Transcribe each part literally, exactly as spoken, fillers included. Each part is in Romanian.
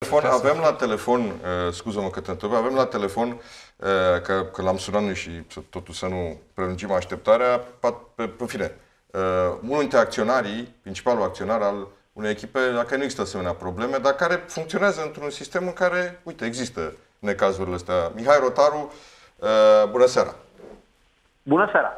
Avem la telefon, uh, scuză-mă că te întreb, avem la telefon, uh, că, că l-am sunat noi și totul să nu prelungim așteptarea, pe, pe, pe fine, uh, unul dintre acționarii, principalul acționar al unei echipe la care nu există asemenea probleme, dar care funcționează într-un sistem în care, uite, există necazurile astea. Mihai Rotaru, uh, bună seara! Bună seara!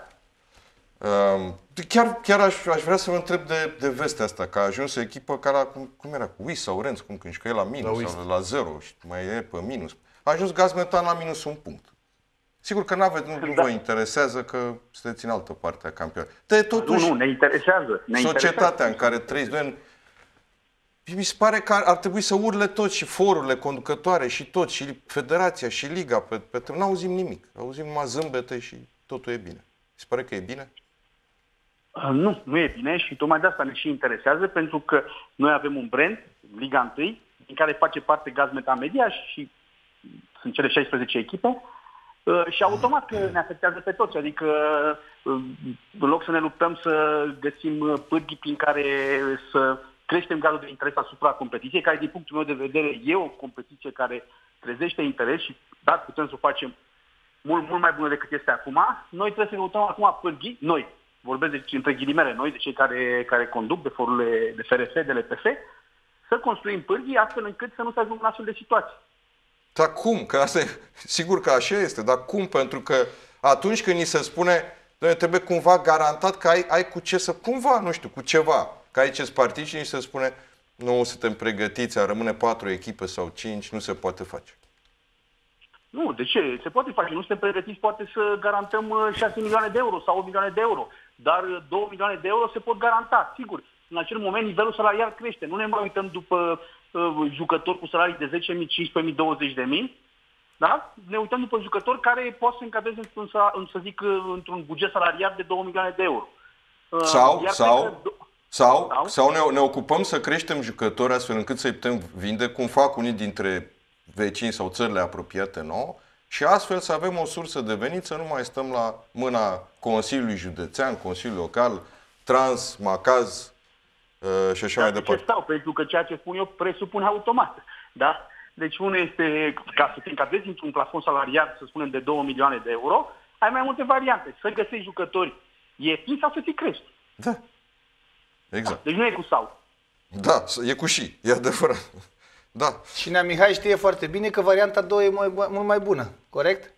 Uh, chiar chiar aș, aș vrea să vă întreb de, de vestea asta, că a ajuns o echipă care, cum, cum era, cu Wis sau Renz, cum când că e la minus, la sau la zero și mai e pe minus. A ajuns Gazmetan la minus un punct. Sigur că n-aveți, nu, nu da. vă interesează că sunteți în altă parte a campionatului. De totuși, nu, nu, ne interesează. Ne societatea interesează. în care trăiți, noi, mi se pare că ar, ar trebui să urle toți și forurile conducătoare și toți, și federația și liga, pe, pe nu auzim nimic. Auzim numai zâmbete și totul e bine. Mi se pare că e bine? Nu, nu e bine și tocmai de asta ne și interesează, pentru că noi avem un brand, Liga unu, din care face parte Gazmetan Media și sunt cele șaisprezece echipe și automat că ne afectează pe toți, adică în loc să ne luptăm să găsim pârghii prin care să creștem gradul de interes asupra competiției, care din punctul meu de vedere e o competiție care trezește interes și da, putem să o facem mult, mult mai bună decât este acum, noi trebuie să căutăm acum pârghii, noi, vorbesc de, între ghilimele, noi, de cei care, care conduc de forurile de F R F, de L P F, să construim pârghii astfel încât să nu se ajungă în astfel de situații. Dar cum? Că asta e, sigur că așa este, dar cum? Pentru că atunci când ni se spune, noi trebuie cumva garantat că ai, ai cu ce să, cumva, nu știu, cu ceva, că ai ce-ți participi și ni se spune, nu suntem pregătiți, ar rămâne patru echipe sau cinci, nu se poate face. Nu, de ce? Se poate face. Nu suntem pregătiți, poate să garantăm șase milioane de euro sau opt milioane de euro. Dar două milioane de euro se pot garanta, sigur. În acel moment nivelul salarial crește. Nu ne mai uităm după uh, jucători cu salarii de zece mii, cincisprezece mii, douăzeci de mii. Da? Ne uităm după jucători care pot să încadreze, într-un, să zic, într-un buget salarial de două milioane de euro. Uh, sau, sau, că... sau, sau, sau ne, ne ocupăm să creștem jucători astfel încât să-i putem vinde, cum fac unii dintre vecini sau țările apropiate nouă, și astfel să avem o sursă de venit, să nu mai stăm la mâna Consiliului Județean, Consiliului Local, Trans, Macaz uh, și așa da, mai departe. Ce stau, pentru că ceea ce spun eu presupune automat. Da? Deci unul este, ca să te încadrezi într-un plafon salarial, să spunem, de două milioane de euro, ai mai multe variante. Să găsești jucători ieftini sau să ți crești. Da. Exact. Da. Deci nu e cu sau. Da, e cu și, e adevărat. Da. Și Nea Mihai știe foarte bine că varianta doi e mai, mult mai bună, corect?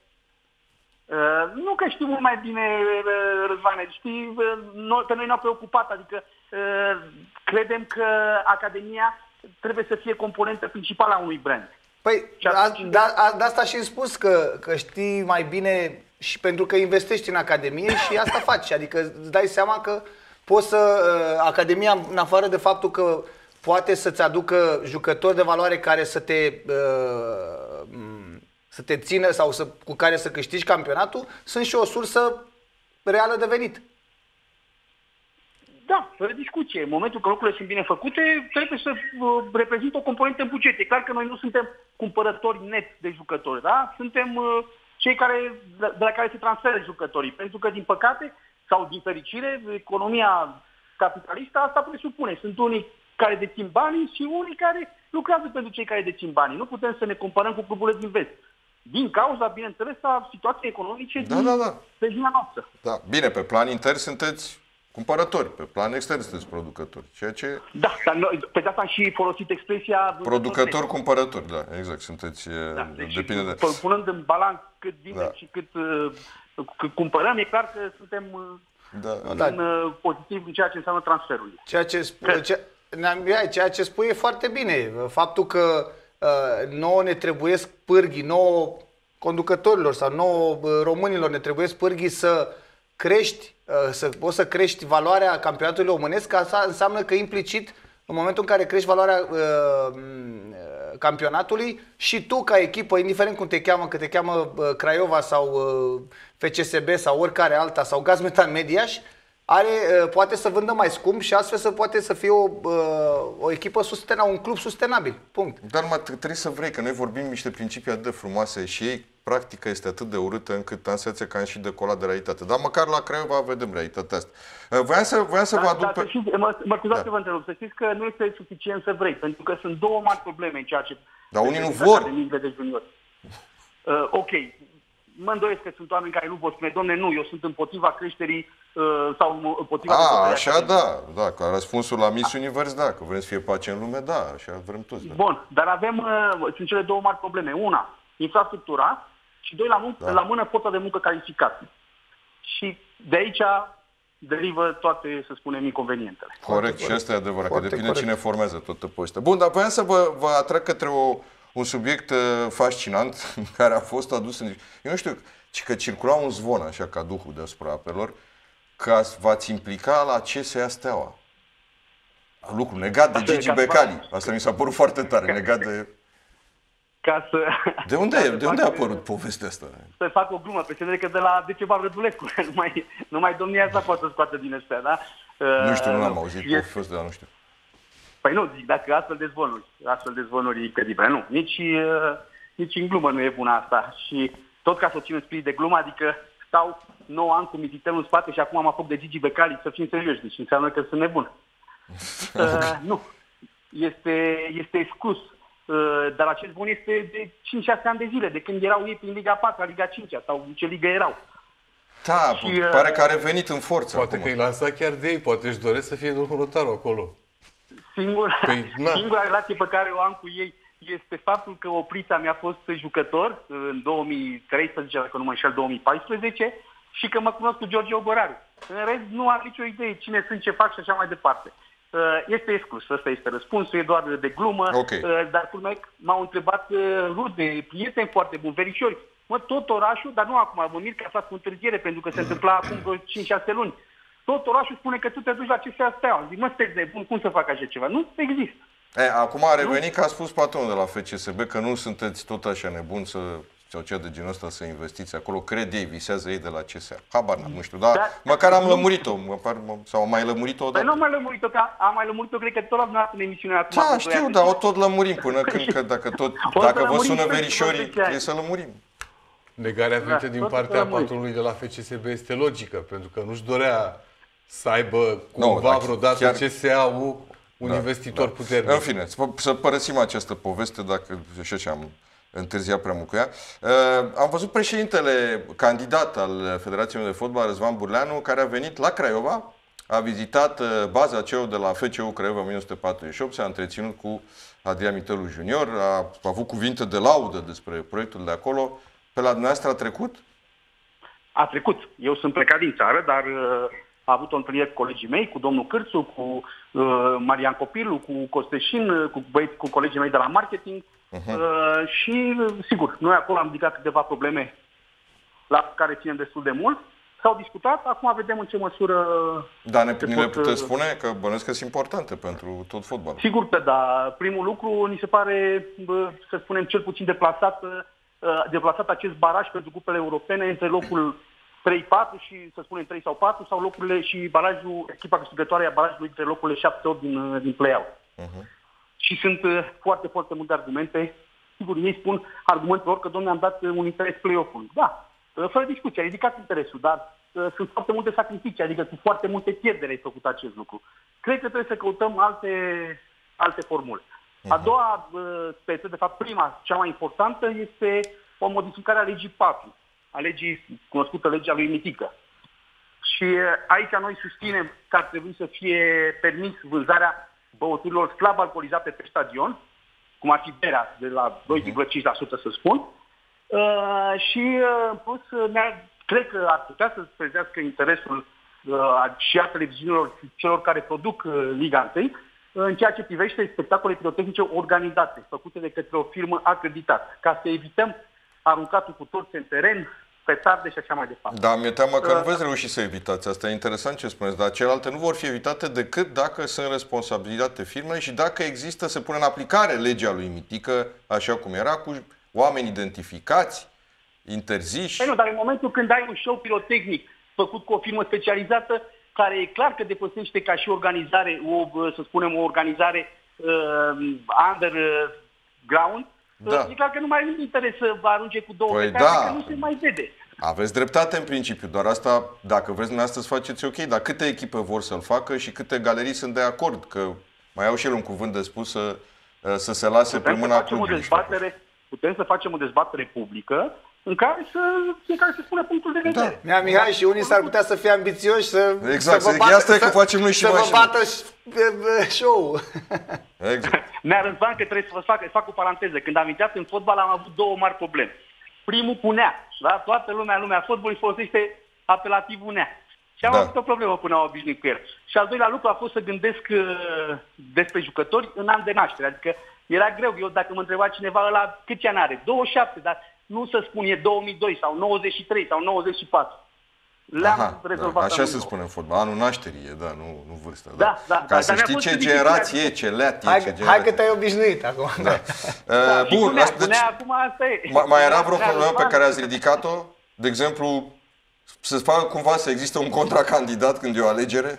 Uh, nu că știu mult mai bine, uh, Răzvane, știi, uh, noi, pe noi ne-au preocupat, adică uh, credem că Academia trebuie să fie componentă principală a unui brand. Păi, atunci... da, da, de asta și îmi spus că, că știi mai bine și pentru că investești în Academie și asta faci, adică îți dai seama că poți să, uh, Academia, în afară de faptul că poate să-ți aducă jucători de valoare care să te, uh, să te țină sau să, cu care să câștigi campionatul, sunt și o sursă reală de venit. Da, fără discuție. În momentul că lucrurile sunt bine făcute, trebuie să uh, reprezintă o componentă în buget. E clar că noi nu suntem cumpărători net de jucători, da? Suntem uh, cei care, de, de la care se transferă jucătorii. Pentru că, din păcate, sau din fericire, economia capitalistă asta presupune. Sunt unii care dețin banii și unii care lucrează pentru cei care dețin banii. Nu putem să ne comparăm cu cluburile din vest. Din cauza, bineînțeles, a situației economice da, din da, da. regiunea noastră. Da. Bine, pe plan intern sunteți cumpărători, pe plan extern sunteți producători. Ceea ce... Da, dar noi, pe de asta am și folosit expresia... Producători, cumpărători, da, exact, sunteți... Da, deci depinde de... punând în balanț cât vine da. și cât, uh, cât cumpărăm, e clar că suntem uh, da. în uh, pozitiv în ceea ce înseamnă transferul. Ceea ce spune... Ce... Ceea ce spui e foarte bine. Faptul că uh, nouă ne trebuiesc pârghii, nouă conducătorilor sau nouă uh, românilor ne trebuiesc pârghii să crești, uh, să poți să crești valoarea campionatului românesc, asta înseamnă că implicit, în momentul în care crești valoarea uh, campionatului, și tu ca echipă, indiferent cum te cheamă, că te cheamă uh, Craiova sau uh, F C S B sau oricare alta sau Gazmetan Mediaș, are, poate să vândă mai scump și astfel să poate să fie o, o echipă sustenabilă, un club sustenabil. Punct. Dar mă, trebuie să vrei, că noi vorbim niște principii atât de frumoase și ei practica este atât de urâtă încât am senzația că am și decolat de realitate. Dar măcar la Craiova vedem realitatea asta. Voiam să, voiam să da, vă aduc da, pe... știți, mă, mă scuzați Da. să vă întrerup, să știți că nu este suficient să vrei, pentru că sunt două mari probleme în ceea ce... Dar unii nu privește vor. Academiile de juniori. Uh, ok, mă îndoiesc că sunt oameni care nu vor spune, domne, nu, eu sunt împotriva creșterii uh, sau împotriva... A, dezvoltării așa academiei. da, da, ca răspunsul la Miss Univers, da, că vrem să fie pace în lume, da, așa vrem toți. Da. Bun, dar avem, uh, sunt cele două mari probleme. Una, infrastructura și doi, la, mun- Da. la mână forța de muncă calificată. Și de aici derivă toate, să spunem, inconvenientele. Corect, și asta e adevărat, Foarte că depinde corect. cine formează toată povestea. Bun, dar voiam să vă, vă atrag către o, un subiect uh, fascinant care a fost adus în... Eu nu știu, ci că circula un zvon așa ca duhul deasupra apelor, că ați- v-ați implica la C S A Steaua. Lucru negat de Asta e Gigi ca- Becali. Asta mi s-a părut foarte tare, negat de... Ca să, De unde, ca e? să De unde a fac- apărut povestea asta? Să fac o glumă, pe se că de la Decebal Rădulescu, numai, numai domnia asta poate să scoată din astea, da? Nu știu, nu Uh, l-am auzit este- povestea, dar nu știu. Păi nu, zic, dacă astfel de zvonuri, astfel de zvonuri credibile, nu, nici, uh, nici în glumă nu e bună asta. Și tot ca să o țin în spirit de glumă, adică stau nouă ani cu Mititel în spate și acum mă apuc de Gigi Becali, să fim serioși, deci înseamnă că sunt nebun. uh, nu, este, este exclus. Uh, dar acest bun este de cinci șase ani de zile, de când erau ei prin Liga patru, Liga cinci sau în ce ligă erau. Da, Și, uh, pare că a revenit în forță Poate acum. că îi lansa chiar de ei, poate își doresc să fie domnul Rotaru acolo. Singura, Păi, na. singura relație pe care o am cu ei este faptul că Oprița mi-a fost jucător în două mii treisprezece, dacă nu mă înșel, două mii paisprezece, și că mă cunosc cu George Oboraru. În rest, nu am nicio idee cine sunt, ce fac și așa mai departe. Uh, Este exclus, ăsta este răspunsul, e doar de glumă, Ok. uh, dar culmea, m-au întrebat uh, rude, prieteni foarte buni, verișori. Mă, tot orașul, dar nu acum, mă mir că a fost cu întârziere, pentru că se întâmpla acum vreo cinci șase luni. Tot orașul spune că tu te duci la C S A Steaua. Zic, mă, sunteți nebun, cum să fac așa ceva? Nu există. E, acum a revenit că a spus patronul de la F C S B că nu sunteți tot așa nebuni să, sau cea de genul ăsta să investiți acolo. Cred ei, visează ei de la C S A. Habar n-am, nu știu, dar Da. măcar am lămurit-o, măcar, sau am mai lămurit-o Păi odată. nu am mai lămurit-o, că am mai lămurit-o, cred că tot la dumneavoastră în emisiunea acum. Da, cu doi știu, ani. dar o tot lămurim până când, că dacă tot, O să dacă vă lămurim sună pentru verișorii, zece ani. trebuie să lămurim. Negarea venită din tot partea rămâne. patronului de la F C S B este logică, pentru că nu-și dorea să aibă Nu, cumva dar vreodată chiar- C S A-ul un Da, investitor da. puternic. În fine, să, să părăsim această poveste, dacă și așa am întârziat prea mult cu ea. Uh, am văzut președintele candidat al Federației de Fotbal, Răzvan Burleanu, care a venit la Craiova, a vizitat uh, baza C E O de la F C U Craiova o mie nouă sute patruzeci și opt, s-a întreținut cu Adrian Mitelu Junior, a, a avut cuvinte de laudă despre proiectul de acolo. Pe la dumneavoastră a trecut? A trecut. Eu sunt plecat din țară, dar uh, a avut o întâlnire cu colegii mei, cu domnul Cârțu, cu uh, Marian Copilu, cu Costeșin, uh, cu, băieți, cu colegii mei de la marketing. Uh-huh. Uh, și, uh, sigur, noi acolo am ridicat câteva probleme la care ținem destul de mult. S-au discutat, acum vedem în ce măsură... Da, ne, se ni le pot, puteți uh, spune că bănuiesc că sunt importante pentru tot fotbalul. Sigur că da. Primul lucru, ni se pare, bă, să spunem, cel puțin deplasat, uh, deplasat acest baraj pentru cupele europene între locul trei patru și, să spunem, trei sau patru, sau locurile și barajul, echipa câștigătoare a barajului între locurile șapte opt din, uh, din play-out. Uh-huh. Și sunt uh, foarte, foarte multe argumente. Sigur, ei spun argumentul lor că, domnule, am dat uh, un interes play-off-ului. Da, uh, fără discuție, a ridicat interesul, dar uh, sunt foarte multe sacrificii, adică cu foarte multe pierderi ai făcut acest lucru. Cred că trebuie să căutăm alte, alte formule. A doua, uh, pe, de fapt, prima, cea mai importantă, este o modificare a legii patru, a legii, cunoscută legea lui Mitică. Și uh, aici noi susținem că ar trebui să fie permis vânzarea băuturilor slab alcoolizate pe stadion, cum ar fi berea de la doi virgulă cinci la sută, să spun. Uh, și, uh, în plus, uh, ne-ar, cred că ar putea să trezească interesul uh, și a televiziunilor celor care produc uh, Liga unu, uh, în ceea ce privește spectacole pirotehnice organizate, făcute de către o firmă acreditată, ca să evităm aruncatul cu torțe în teren, petarde și așa mai departe. Da, mi-e teamă că nu veți reuși să evitați. Asta e interesant ce spuneți, dar celelalte nu vor fi evitate decât dacă sunt responsabilitate firmei și dacă există, se pune în aplicare legea lui Mitică, așa cum era, cu oameni identificați, interziși. Păi nu, dar în momentul când ai un show pirotehnic făcut cu o firmă specializată, care e clar că depășește ca și organizare, o, să spunem, o organizare uh, underground, Da. E clar că nu mai are interes să vă arunce cu două Păi plecare, da. că nu se mai vede. Aveți dreptate în principiu, doar asta, dacă vreți dumneavoastră să faceți ok, dar câte echipe vor să-l facă și câte galerii sunt de acord, că mai au și el un cuvânt de spus să, să se lase Putem pe să mâna facem o clubului. dezbatere, putem să facem o dezbatere publică în care să fiecare să spună punctul de vedere. Nea Mihai, și unii s-ar putea să fie ambițioși să, Exact, să vă să- bată, asta e că facem noi și să vă mașini. bată show. Exact. Nea Răzvan, că trebuie să vă fac, fac o paranteză. Când am intrat în fotbal am avut două mari probleme. Primul cu Nea. Da? Toată lumea, lumea fotbalului folosește apelativul Nea. Și am Da. avut o problemă până am obișnuit cu el. Și al doilea lucru a fost să gândesc uh, despre jucători în an de naștere. Adică era greu. Eu dacă mă întreba cineva ăla câți ani are? douăzeci și șapte, dar nu să spun e două mii doi sau nouăzeci și trei sau nouăzeci și patru. Le-am Aha, rezolvat da, așa se amândouă. spune în fotbal. Anul nașterii e, da, nu, nu vârsta. Da, da, Ca da, să dar mi-a știi fost ce dificil, generație e, adică- ce leat e, Hai, ce că- generație. hai că te-ai obișnuit acum. Da. Da, Uh, și cu bun, Nea, asta, cu deci, Nea acum asta e. mai, mai era vreo Nea problemă pe Răzvan, care ați ridicat-o? De exemplu, să facă cumva să existe un contracandidat când e o alegere?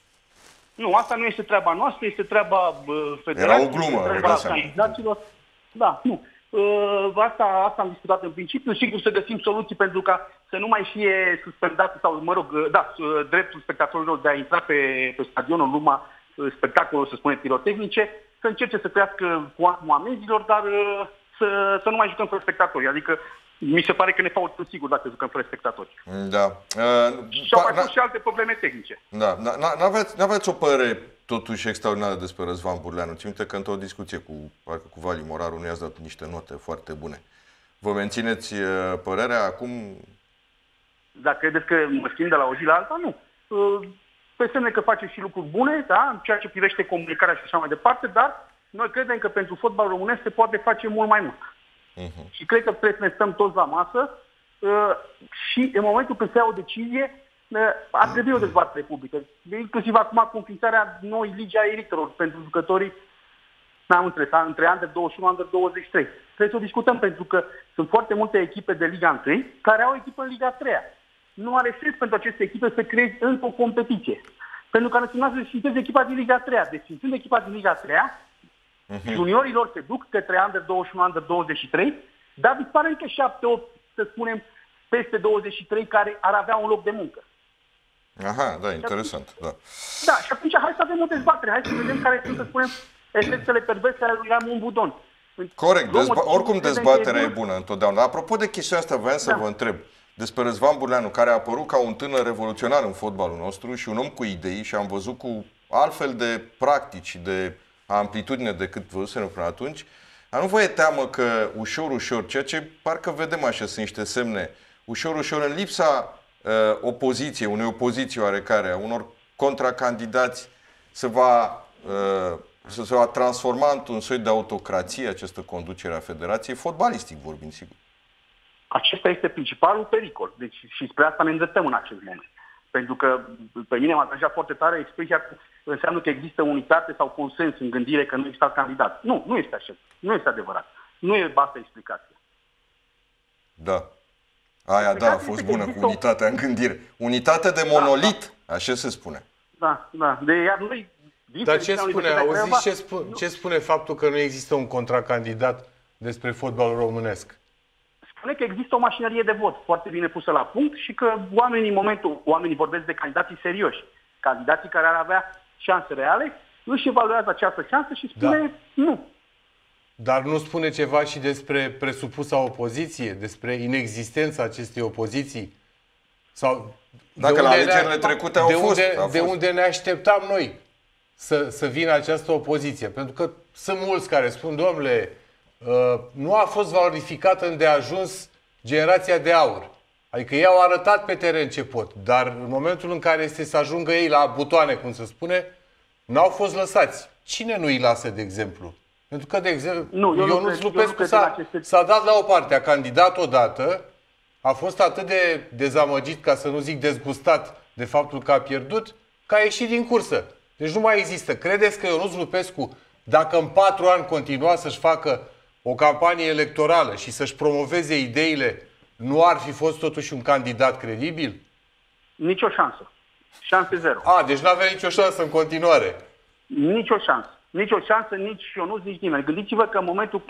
Nu, asta nu este treaba noastră, este treaba uh, federației. Era o glumă, este îmi treaba dau seama. candidaților. Da, nu. Uh, asta, asta am discutat în principiu, sigur să găsim soluții pentru ca să nu mai fie suspendat sau, mă rog, uh, da, uh, dreptul spectatorilor de a intra pe, pe stadion în urma uh, spectacolului, să spune, pirotehnice, să încerce să crească cuantumul amenzilor, dar uh, să, să nu mai jucăm fără spectatori. Adică mi se pare că ne faultăm sigur dacă jucăm fără spectatori. Da. Uh, Și au pa- mai na- fost și alte probleme tehnice. Da, n- n- n-aveți, n-aveți o părere totuși extraordinară despre Răzvan Burleanu. Țin minte că într-o discuție cu, parcă cu Vali Moraru nu i-ați dat niște note foarte bune. Vă mențineți uh, părerea acum? Dacă credeți că mă schimb de la o zi la alta, nu. Uh, Pe semne că face și lucruri bune, da, în ceea ce privește comunicarea și așa mai departe, dar noi credem că pentru fotbal românesc se poate face mult mai mult. Uh-huh. Și cred că trebuie să ne stăm toți la masă uh, și în momentul când se ia o decizie, uh, ar trebui o dezbatere publică. Inclusiv acum cu înființarea noi ligi a elitelor pentru jucătorii, n-am înțeles, între Under douăzeci și unu, Under douăzeci și trei. Trebuie să o discutăm pentru că sunt foarte multe echipe de Liga unu care au echipă în Liga a treia. Nu are sens pentru aceste echipe să creezi încă o competiție. Pentru că ar însemna să sfințezi echipa din Liga a treia. Deci sfințând echipa din Liga a treia, uh-huh. juniorilor se duc către Under douăzeci și unu, Under douăzeci și trei, dar dispare încă șapte opt, să spunem, peste douăzeci și trei care ar avea un loc de muncă. Aha, da, interesant. Da. Da, și atunci hai să avem o dezbatere, hai să vedem care sunt, să spunem, efectele perverse ale lui Ramon Budon. Corect, Luăm dezba- o- oricum credem că dezbaterea e bun. bună întotdeauna. Apropo de chestiunea asta, voiam să Da. vă întreb despre Răzvan Burleanu, care a apărut ca un tânăr revoluționar în fotbalul nostru și un om cu idei și am văzut cu altfel de practici și de amplitudine decât văzusem până atunci. Dar nu vă e teamă că ușor, ușor, ceea ce parcă vedem așa, sunt niște semne, ușor, ușor, în lipsa uh, opoziției, unei opoziții oarecare, a unor contracandidați, se va, uh, se, se va transforma într-un soi de autocrație această conducere a federației, fotbalistic vorbind, sigur. Acesta este principalul pericol. Deci și spre asta ne îndreptăm în acest moment. Pentru că pe mine m-a deranjat foarte tare expresia că înseamnă că există unitate sau consens în gândire că nu există candidat. Nu, nu este așa. Nu este adevărat. Nu e asta explicația. Da. Aia, da, a fost bună cu unitatea în gândire. Unitate de monolit, așa se spune. Da, da. De iar noi... Dar ce spune, auziți ce, spu- ce spune faptul că nu există un contracandidat despre fotbalul românesc? Spune că există o mașinărie de vot foarte bine pusă la punct și că oamenii, în momentul, oamenii vorbesc de candidații serioși, candidații care ar avea șanse reale, își evaluează această șansă și spune da. nu. Dar nu spune ceva și despre presupusa opoziție, despre inexistența acestei opoziții? Sau Dacă la alegerile trecute au de fost. Unde, au de fost. unde ne așteptam noi să, să vină această opoziție? Pentru că sunt mulți care spun, domnule, uh, nu a fost valorificată îndeajuns generația de aur. Adică ei au arătat pe teren ce pot, dar în momentul în care este să ajungă ei la butoane, cum se spune, n-au fost lăsați. Cine nu îi lasă, de exemplu? Pentru că, de exemplu, nu, eu Ionuț nu Lupescu cred s-a, aceste... s-a dat la o parte, a candidat odată, a fost atât de dezamăgit, ca să nu zic dezgustat, de faptul că a pierdut, că a ieșit din cursă. Deci nu mai există. Credeți că Ionuț Lupescu, dacă în patru ani continua să-și facă o campanie electorală și să-și promoveze ideile, nu ar fi fost totuși un candidat credibil? Nici o șansă. Șanse zero. A, deci n-avea nicio șansă în continuare. Nici o șansă. Nici o șansă, nici Ionuț, nici nimeni. Gândiți-vă că în momentul când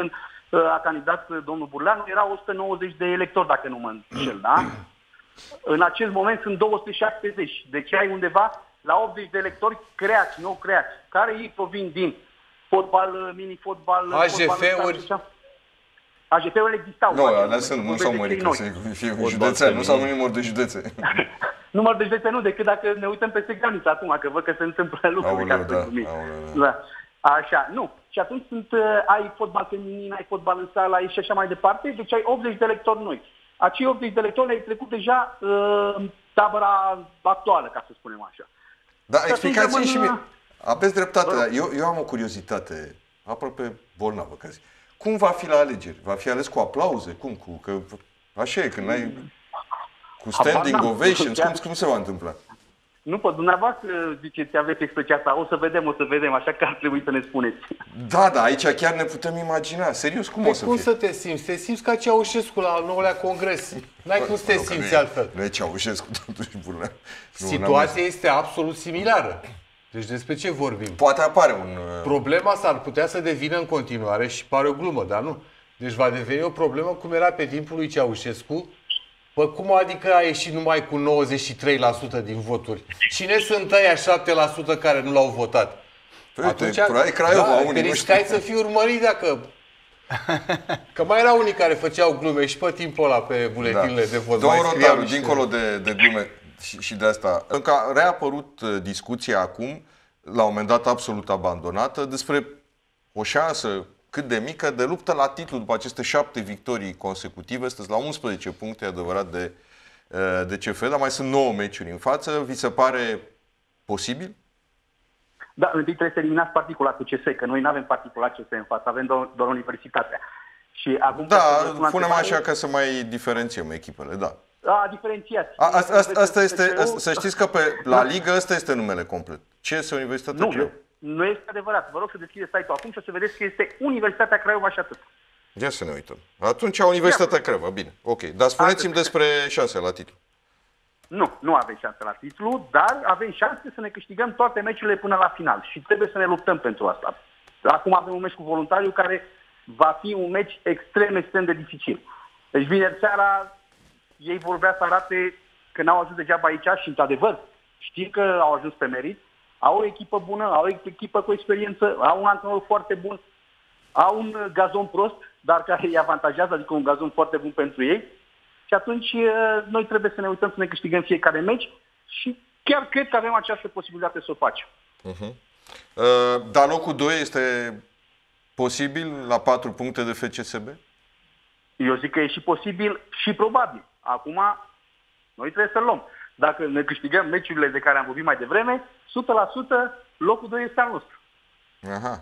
a candidat domnul Burleanu, erau o sută nouăzeci de electori, dacă nu mă înșel, da? În acest moment sunt două sute șaptezeci. Deci ai undeva la optzeci de electori creați, nou creați, care ei provin din fotbal, mini-fotbal, A J F-uri. A J F-urile existau. Nu, alea sunt, nu s-au mărit, că se fie județean, nu s-au mărit număr de județe. Număr de județe nu, decât dacă ne uităm peste graniță acum, că văd că se întâmplă lucruri. Aoleu, da, aoleu, da. da. Așa, nu. Și atunci sunt, uh, ai fotbal feminin, ai fotbal în sală, ai și așa mai departe, deci ai optzeci de electori noi. Acei optzeci de electori le-ai trecut deja uh, în tabăra actuală, ca să spunem așa. Da, explicați-mi și mie. Aveți dreptate, Bă, eu, eu am o curiozitate aproape bolnavă, ca zi. Cum va fi la alegeri? Va fi ales cu aplauze? Cum? Cu, că, așa e, când ai cu standing ovations, cum, cum se va întâmpla? Nu pot, dumneavoastră ziceți, aveți expresia asta, o să vedem, o să vedem, așa că ar trebui să ne spuneți. Da, da, aici chiar ne putem imagina. Serios, cum Păi o să cum fie? să te simți? Te simți ca Ceaușescu la al nouălea congres. N-ai cum să te simți altfel. Nu e Ceaușescu, totuși, Burleanu. Situația este absolut similară. Deci despre ce vorbim? Poate apare un... Problema s-ar putea să devină în continuare, și pare o glumă, dar nu. Deci va deveni o problemă cum era pe timpul lui Ceaușescu. Păi cum adică a ieșit numai cu nouăzeci și trei la sută din voturi? Cine sunt ăia șapte la sută care nu l-au votat? Păi, Atunci, uite, Craiova, da, unii riscai să fii urmărit dacă... Că mai erau unii care făceau glume și pe timpul ăla pe buletinele da. de vot. Domnul Rotaru, dincolo de, de glume și, și de asta, încă a reapărut discuția acum, la un moment dat absolut abandonată, despre o șansă cât de mică de luptă la titlu după aceste șapte victorii consecutive. Sunteți la unsprezece puncte, adevărat, de, de C F, dar mai sunt nouă meciuri în față. Vi se pare posibil? Da, întâi trebuie să eliminați particular cu C S, că noi nu avem particular C S în față, avem doar, doar universitatea. Și acum da, punem așa ca să mai diferențiem echipele, da. A, diferențiați. A, asta, asta, asta este, asta, să știți că pe, la Ligă ăsta este numele complet. C S Universitatea nu, Craiova. Nu este adevărat. Vă rog să deschideți site-ul acum și o să vedeți că este Universitatea Craiova și atât. Ia să ne uităm. Atunci Universitatea Craiova, bine. Ok, dar spuneți-mi despre șanse la titlu. Nu, nu avem șanse la titlu, dar avem șanse să ne câștigăm toate meciurile până la final și trebuie să ne luptăm pentru asta. Acum avem un meci cu Voluntariu care va fi un meci extrem, extrem de dificil. Deci vineri seara ei vor vrea să arate că n-au ajuns degeaba aici și, într-adevăr, știm că au ajuns pe merit, au o echipă bună, au o echipă cu experiență, au un antrenor foarte bun, au un gazon prost, dar care îi avantajează, adică un gazon foarte bun pentru ei. Și atunci noi trebuie să ne uităm să ne câștigăm fiecare meci și chiar cred că avem această posibilitate să o facem. Uh-huh. Uh, dar locul doi este posibil la patru puncte de F C S B? Eu zic că e și posibil și probabil. Acum noi trebuie să luăm. Dacă ne câștigăm meciurile de care am vorbit mai devreme, o sută la sută locul doi este al nostru. Aha.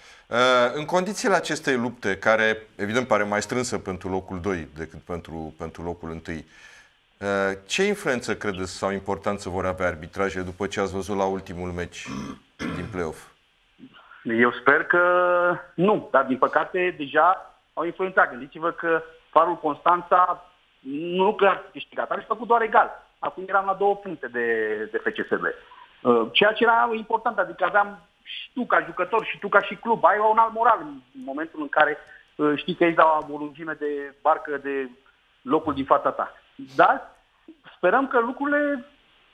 În condițiile acestei lupte, care evident pare mai strânsă pentru locul doi decât pentru, pentru locul unu, ce influență credeți sau importanță vor avea arbitrajele după ce ați văzut la ultimul meci din play-off? Eu sper că nu, dar din păcate deja au influențat. Gândiți-vă că Farul Constanța nu că a câștigat, a făcut doar egal. Acum eram la două puncte de, de F C S B. Ceea ce era important, adică aveam și tu ca jucător și tu ca și club, ai un alt moral în momentul în care știi că îți dau o lungime de barcă de locul din fața ta. Dar sperăm că lucrurile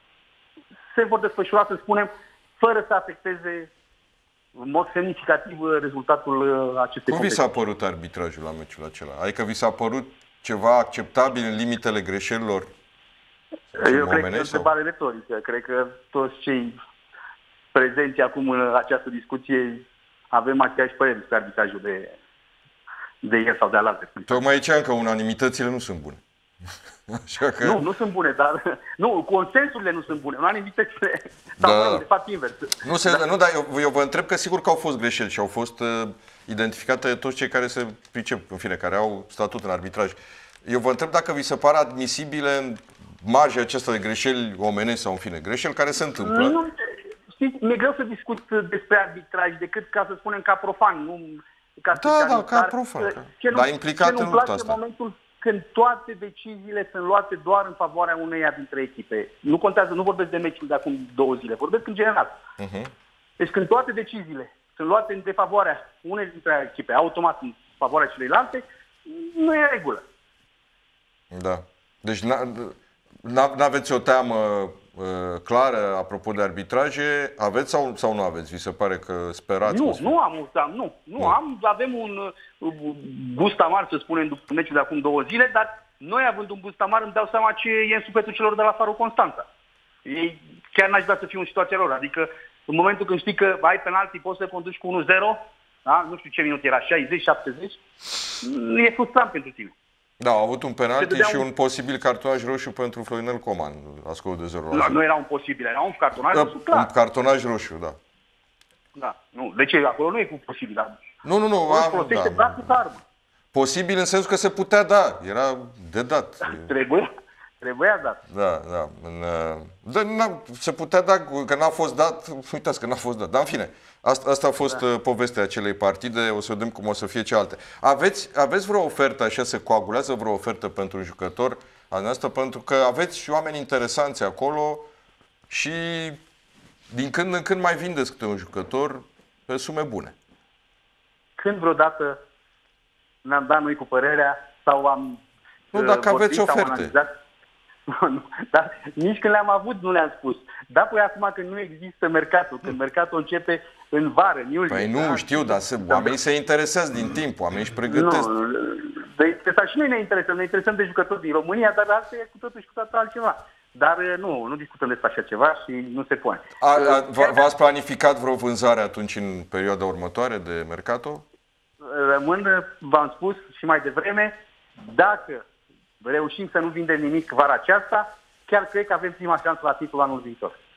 se vor desfășura, să spunem, fără să afecteze în mod semnificativ rezultatul acestei Cum vi s-a părut arbitrajul la meciul acela? Adică vi s-a părut ceva acceptabil în limitele greșelilor? Eu cred că e o întrebare retorică. Cred că toți cei prezenți acum în această discuție avem aceeași părere despre arbitrajul de, de ieri sau de alaltă. Tocmai ziceam că unanimitățile nu sunt bune. Așa că... Nu, nu sunt bune, dar nu, consensurile nu sunt bune. Unanimitățile, da. sau de fapt invers. Nu, se, da. nu dar eu, eu vă întreb că sigur că au fost greșeli și au fost uh, identificate toți cei care se pricep, în fine, care au statut în arbitraj. Eu vă întreb dacă vi se par admisibile în marja aceasta de greșeli omenești sau, în fine, greșeli care se întâmplă. Nu, știți, mi-e greu să discut despre arbitraj decât ca să spunem ca profan, nu ca Da, da, ca profan. Ce nu, dar implicat ce în lupta asta. În momentul când toate deciziile sunt luate doar în favoarea uneia dintre echipe. Nu contează, nu vorbesc de meciul de acum două zile, vorbesc în general. Uh-huh. Deci când toate deciziile sunt luate în defavoarea unei dintre echipe, automat favoarea celeilalte, nu e regulă. Da. Deci n-aveți o teamă uh, clară apropo de arbitraje? Aveți sau, sau nu aveți? Vi se pare că sperați? Nu, nu am, am, nu, nu, nu. Am, avem un uh, gust amar, să spunem, după meciul de acum două zile, dar noi, având un gust amar, îmi dau seama ce e în sufletul celor de la Faro Constanța. Ei chiar n-aș vrea să fiu în situația lor. Adică, în momentul când știi că ai penalti, poți să conduci cu unu zero, da? Nu știu ce minut era, șaizeci șaptezeci, e frustrant pentru tine. Da, au avut un penalti și un... un posibil cartonaj roșu pentru Florinel Coman, la scorul de zero la zero. Nu era un posibil, era un cartonaj da, roșu, clar. Un cartonaj roșu, da. Da, nu, de ce? Acolo nu e cu posibil. Dar... Nu, nu, nu. Nu folosește da, brațul ca armă. Posibil în sensul că se putea da, era de dat. Trebuia, trebuia dat. Da, da. În, da n-a, se putea da, că n-a fost dat, uitați că n-a fost dat. Dar în fine, asta, asta a fost da. povestea acelei partide, o să vedem cum o să fie cealaltă. Aveți, aveți vreo ofertă, așa se coagulează vreo ofertă pentru un jucător asta, pentru că aveți și oameni interesanți acolo și din când în când mai vindeți câte un jucător pe sume bune. Când vreodată ne-am dat noi cu părerea sau am Nu, dacă aveți oferte. Dar nici când le-am avut nu le-am spus. Da, păi acum că nu există mercato, când mercato începe în vară, în iulie. Păi nu, da? știu, dar se, oamenii se interesează din timp, oamenii își pregătesc. Nu, de, de și noi ne interesăm, ne interesăm de jucători din România, dar asta e cu totul și cu totul altceva. Dar nu, nu discutăm despre așa ceva și nu se pune. A, a, v-ați planificat vreo vânzare atunci în perioada următoare de mercato? Rămân, v-am spus și mai devreme, dacă reușim să nu vindem nimic vara aceasta, chiar cred că avem prima șansă la titlul anul viitor.